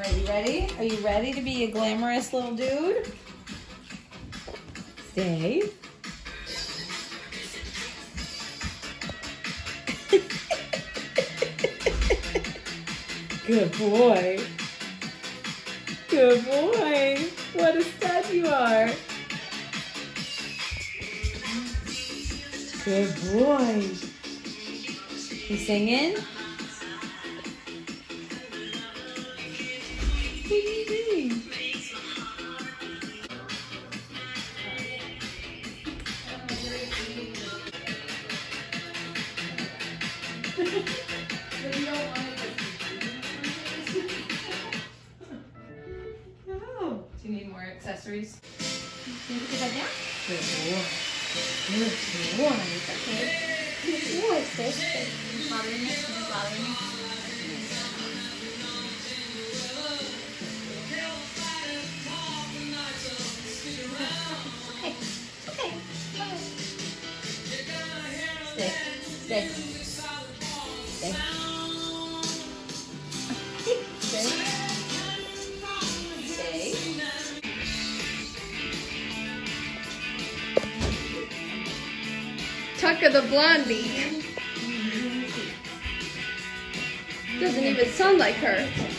Alright, you ready? Are you ready to be a glamorous little dude? Stay. Good boy. Good boy. What a stud you are. Good boy. You singing? What are you doing? Oh, do you need more accessories? Can you put that down? Good boy. Good boy. Okay. Good boy, sis. Bothering me? Is it bothering me? Okay. Okay. Stay. Stay. Stay. Stay. Stay. Tucker the Blondie. Doesn't even sound like her.